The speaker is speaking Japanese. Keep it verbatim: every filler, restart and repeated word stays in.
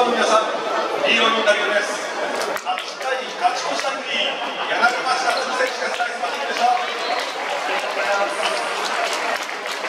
ァンの皆さん、ヒーローインタビューです。